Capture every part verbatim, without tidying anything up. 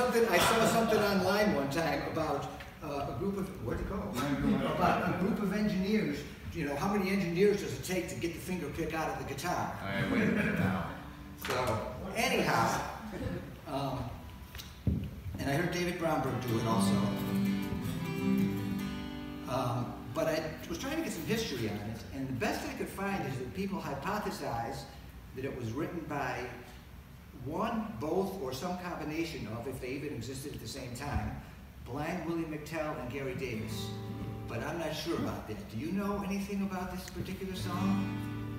something. I saw something online one time about uh, a group of where'd it go? About a group of engineers. You know, how many engineers does it take to get the finger pick out of the guitar? All right, wait a minute now. So, anyhow, um, and I heard David Bromberg do it also. Um, but I was trying to get some history on it, and the best I could find is that people hypothesize that it was written by one, both, or some combination of, if they even existed at the same time, Blind Willie McTell and Gary Davis. But I'm not sure about that. Do you know anything about this particular song?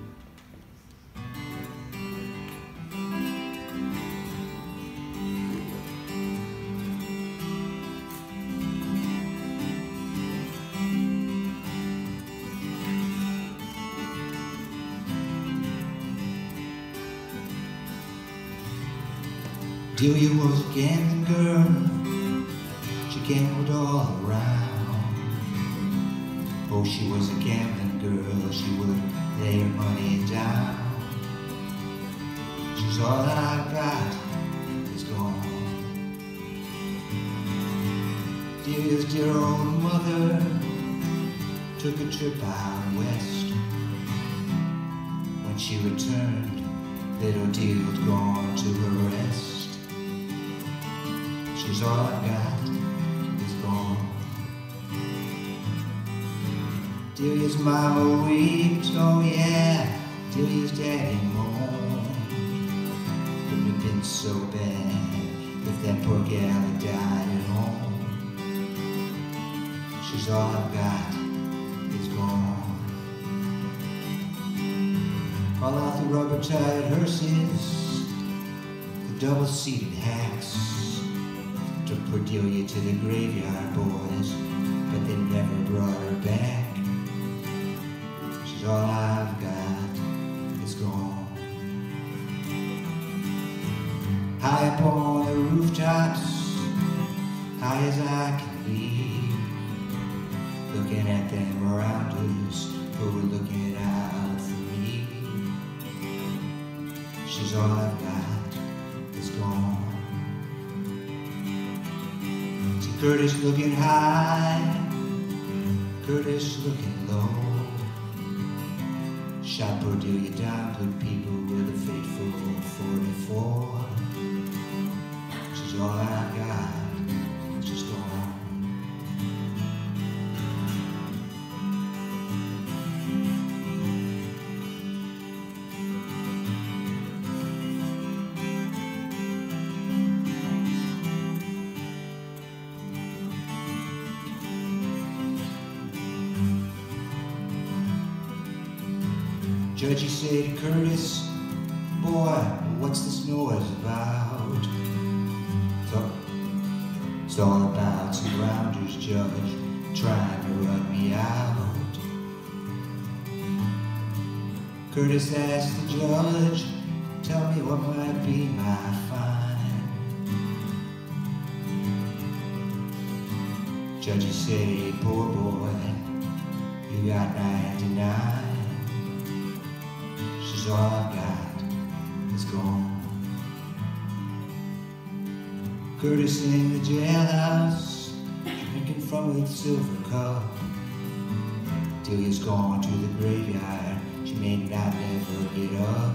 Delia was a gambling girl, she gambled all around. Oh, she was a gambling girl, she would lay her money down. She's all I got is gone. Delia's dear old mother took a trip out west. When she returned, little Delia's gone to her rest. She's all I got is gone. Delia's mama weeps, oh yeah, Delia's daddy moaned. Wouldn't have been so bad if that poor gal had died at home. She's all I've got is gone. All out the rubber-tired hearses, the double-seated hacks, took poor Delia to the graveyard, boys, but they never brought her back. She's all I've got is gone. High up on the rooftops, high as I can be, looking at them rounders who were looking out for me. She's all I've got is gone. See Curtis looking high, Curtis looking low. Shot poor Delia down, good people with a fateful forty-four. She's all I got, she's gone. Judge, you say to Curtis, boy, what's this noise about? So, it's all about some rounders, Judge, trying to run me out. Curtis asked the judge, tell me what might be my fine. Judge, you say, poor boy, you got ninety-nine. She's all I've got is gone. Curtis in the jailhouse, drinking from a silver cup. Delia's gone to the graveyard, she may not never get up.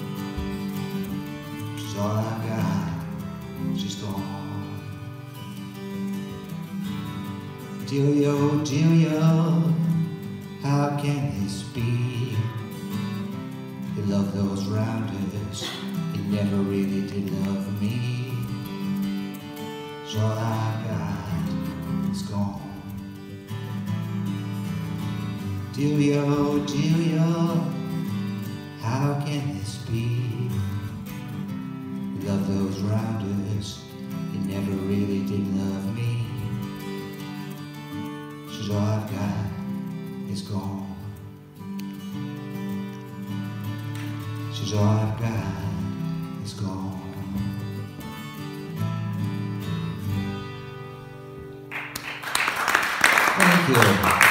She's all I've got, she's gone. Delia, oh Delia, how can this be? You love those rounders, you never really did love me. So all I got is gone. Delia, oh Delia, how can this be? You love those rounders, you never really did love me. So all I've got is gone. She's all I've got is gone. Thank you.